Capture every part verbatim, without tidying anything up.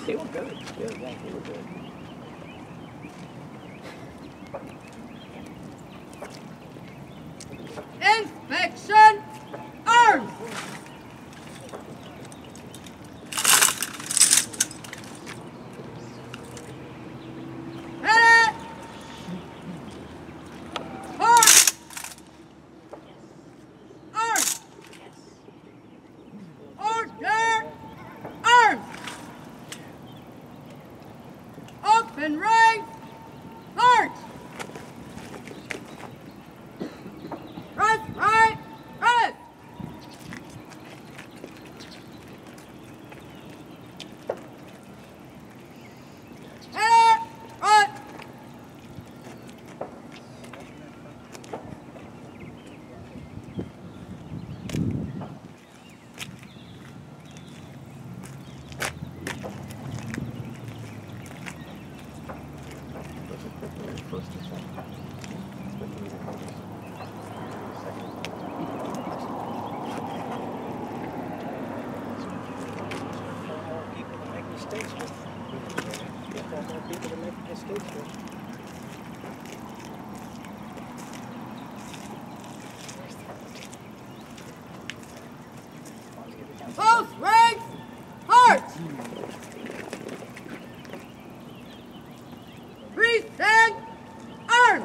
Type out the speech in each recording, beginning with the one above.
They were good. Good, yeah, they were good. Inspection arms. Ready. March. Arms. Order. Arms. Open range. March. Press right. Press. Ready. Right. First and second. People to make mistakes with. You have more people to make mistakes with. Both ranks. March. Present arms.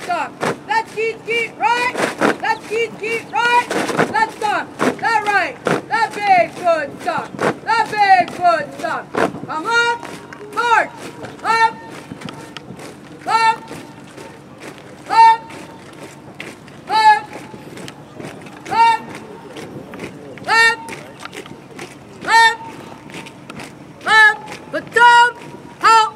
stop. That's skeet, skeet, right. That's skeet, skeet, right. That's stop. That right. That big foot stop. That big foot stop. Come up. March. Up. Up. Up. Up. Up. Up. Up. Up. Platoon. Out.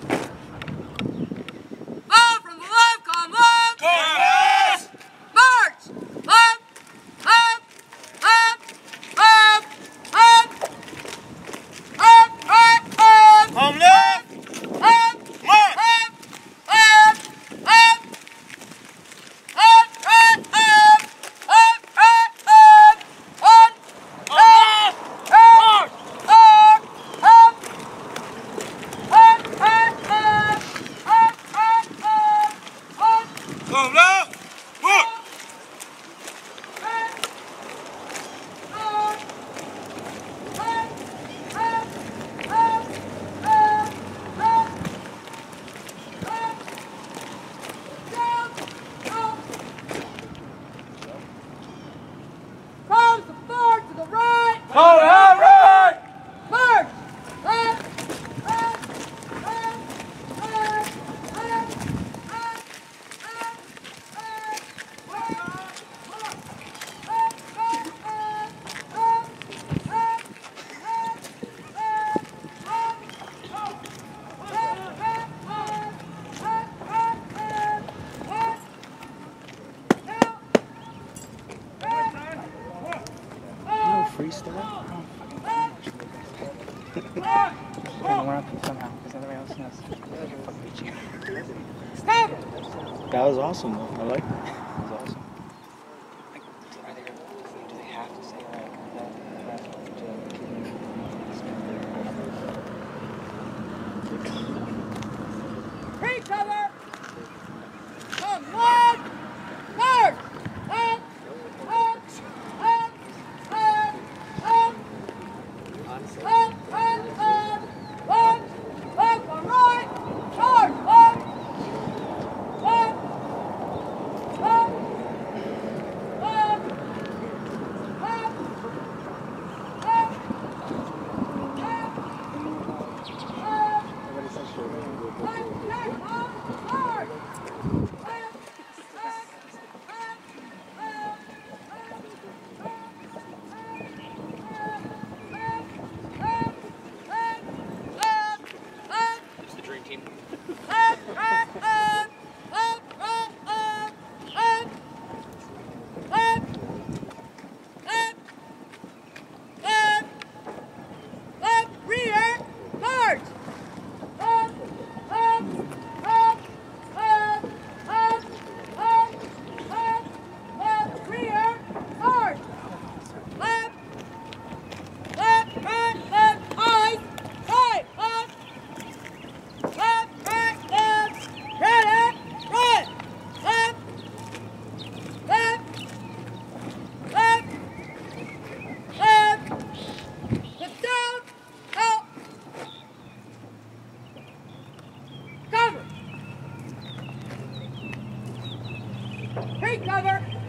Up from the left. Come up. Torrez! March. Up. Up. Up. Up. Up. Up. Right. Up. Home left! Up. March! Up. Up. Up. Up. Right. Up. Up. Right. Up. On. Up! Up. March! Up. Up. Up. Right. Up. Up. Right. Up. On. Home left! March! Right. On. Right. Up. Up. Up. Up. Up. Down. Up. Comes the forward to the right. Hold out right! March! Left! Left! Left! Left! Left! Left! No freestyle? Gonna learn somehow, because everybody else knows. Stop! That was awesome, though. I like it. That was awesome. Are they, do they have to say like that? Free cover! Come one! March! Up! Up! Up! Up! Up! Up! Up! Up! Up! Up! On right! Charge! Up! Up! Up! Up! Up! Up! Up! Right, right, up, hard. Up, up, up, up, up, up, up. It's the dream team. Up, up, up, up, up, up, up, up, up, up, up, rear, march. Up, up, up, up, up, up, up, up, rear, march. Left, left, right, left, eyes, right, up. Left, right, left, ready, right, left, left, left, left, lift down, out, cover, take cover.